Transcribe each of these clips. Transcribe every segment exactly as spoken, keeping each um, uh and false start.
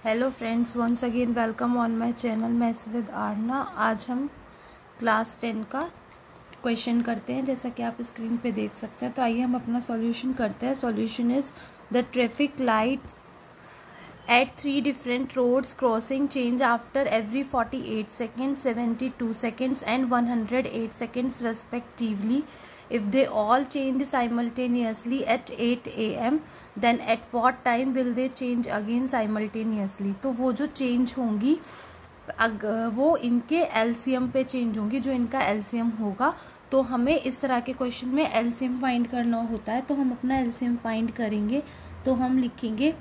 Hello friends, once again welcome on my channel maths with Aarna. आज हम class ten का question करते हैं, जैसा कि आप स्क्रीन पे देख सकते हैं। तो आइए हम अपना सॉल्यूशन करते हैं। Solution is the traffic light at three different roads crossing change after every forty-eight seconds, seventy-two seconds and one hundred eight seconds respectively. If they all change simultaneously at eight a m then at what time will they change again simultaneously? तो वो जो change होंगी वो इनके LCM पे change होंगी, जो इनका एलसीएम होगा। तो हमें इस तरह के क्वेश्चन में एलसीएम फाइंड करना होता है। तो हम अपना एलसीएम फाइंड करेंगे। तो हम लिखेंगे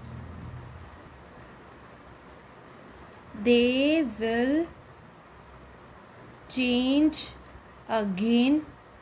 they will change again,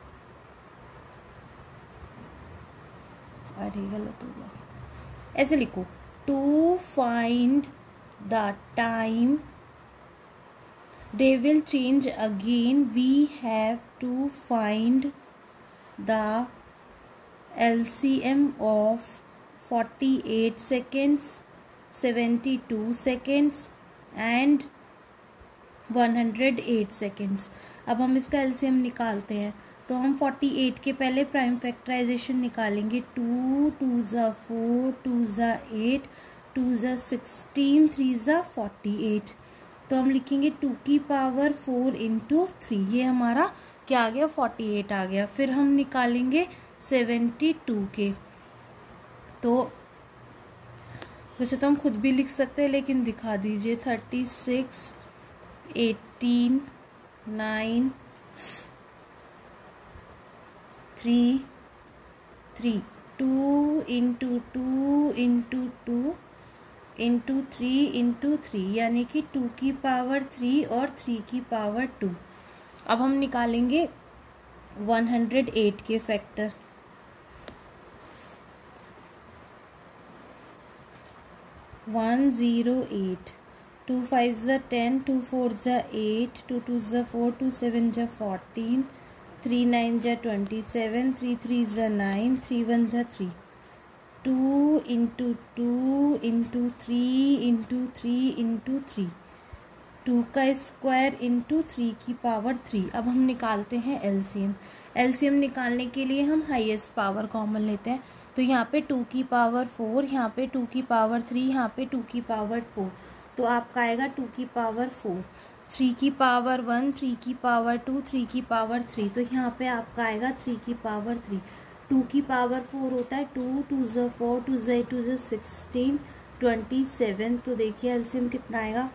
अरे गलत हो गया, ऐसे लिखो, to find the time they will change again we have to find the L C M of forty-eight seconds, seventy-two seconds and one hundred eight seconds. अब हम इसका एलसीएम निकालते हैं। तो हम अड़तालीस के पहले प्राइम फैक्टराइजेशन निकालेंगे। टू टू ज़ा फोर, टू ज़ा एट, टू ज़ा सिक्सटीन, थ्री ज़ा फोर्टी एट। तो हम लिखेंगे टू की पावर फोर इंटू थ्री, ये हमारा क्या आ गया, फोर्टी एट आ गया। फिर हम निकालेंगे सेवेंटी टू के। तो वैसे तो हम खुद भी लिख सकते हैं, लेकिन दिखा दीजिए। Thirty six, eighteen, nine, three, three, two into two into two into three into three, यानी कि टू की पावर थ्री और थ्री की पावर टू। अब हम निकालेंगे वन हंड्रेड एट के factor. One zero eight, two five ज़ा टेन, टू फोर ज़ा एट, टू टू ज़ा फोर, टू सेवन ज़ा फोर्टीन, थ्री नाइन ज़ा ट्वेंटी सेवन, थ्री थ्री ज़ा नाइन, थ्री वन ज़ा three. Two into two into three into three into three, two का square into three की power three. अब हम निकालते हैं एलसीएम। एलसीएम निकालने के लिए हम हाईएस्ट पावर कॉमन लेते हैं। तो यहाँ पे टू की पावर फोर, यहाँ पे टू की पावर थ्री, यहाँ पे टू की पावर फोर। तो आपका आएगा टू की पावर फोर, थ्री की पावर वन, थ्री की पावर टू, थ्री की पावर थ्री। तो यहाँ पे आपका आएगा थ्री की पावर थ्री। टू की पावर फोर होता है टू, टू ज़ा फोर, टू ज़ा एट, टू ज़ा सिक्सटीन, ट्वेंटी सेवन। तो देखिए एलसीएम कितना आएगा,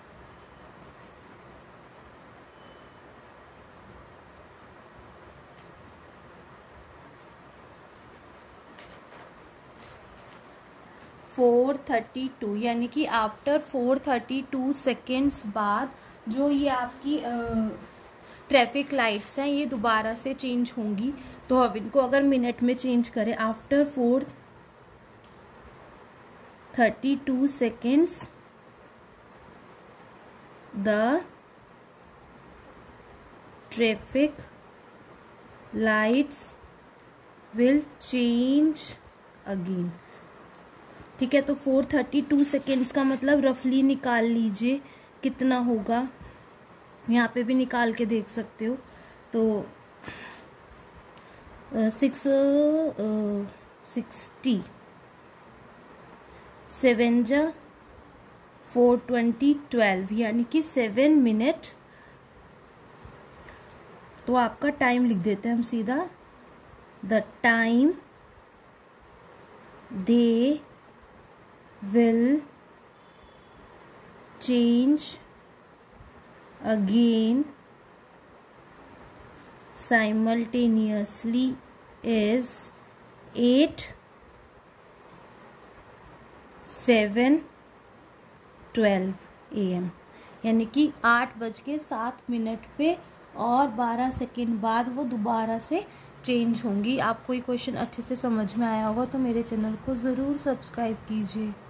फोर थर्टी टू, यानी कि after four thirty two seconds बाद जो ये आपकी ट्रैफिक लाइट्स हैं ये दोबारा से चेंज होंगी। तो अब इनको अगर मिनट में चेंज करें, after four thirty two seconds the traffic lights will change again. ठीक है, तो फोर थर्टी टू सेकेंड्स का मतलब रफली निकाल लीजिए कितना होगा। यहाँ पे भी निकाल के देख सकते हो। तो सिक्स सिक्सटी, सेवन जा फोर ट्वेंटी, ट्वेल्व, यानी कि सेवन मिनट। तो आपका टाइम लिख देते हैं हम सीधा, the time they will change again simultaneously is eight, seven, twelve a m, यानी कि आठ बज के सात मिनट पे और बारह सेकेंड बाद वो दोबारा से चेंज होंगी। आपको ये क्वेश्चन अच्छे से समझ में आया होगा तो मेरे चैनल को ज़रूर सब्सक्राइब कीजिए।